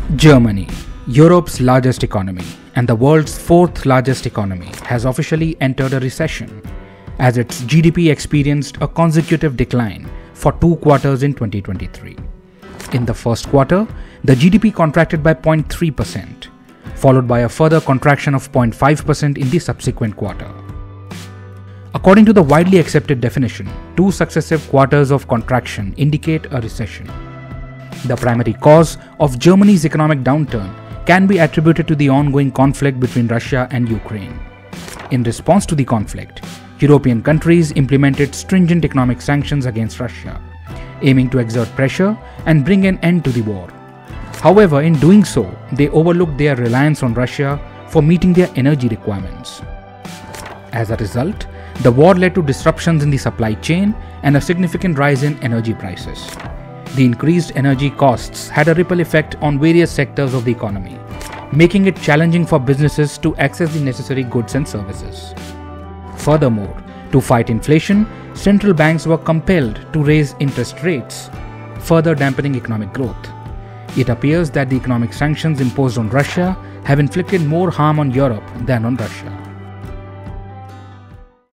Germany, Europe's largest economy and the world's fourth largest economy, has officially entered a recession as its GDP experienced a consecutive decline for 2 quarters in 2023. In the first quarter, the GDP contracted by 0.3%, followed by a further contraction of 0.5% in the subsequent quarter. According to the widely accepted definition, 2 successive quarters of contraction indicate a recession. The primary cause of Germany's economic downturn can be attributed to the ongoing conflict between Russia and Ukraine. In response to the conflict, European countries implemented stringent economic sanctions against Russia, aiming to exert pressure and bring an end to the war. However, in doing so, they overlooked their reliance on Russia for meeting their energy requirements. As a result, the war led to disruptions in the supply chain and a significant rise in energy prices. The increased energy costs had a ripple effect on various sectors of the economy, making it challenging for businesses to access the necessary goods and services. Furthermore, to fight inflation, central banks were compelled to raise interest rates, further dampening economic growth. It appears that the economic sanctions imposed on Russia have inflicted more harm on Europe than on Russia.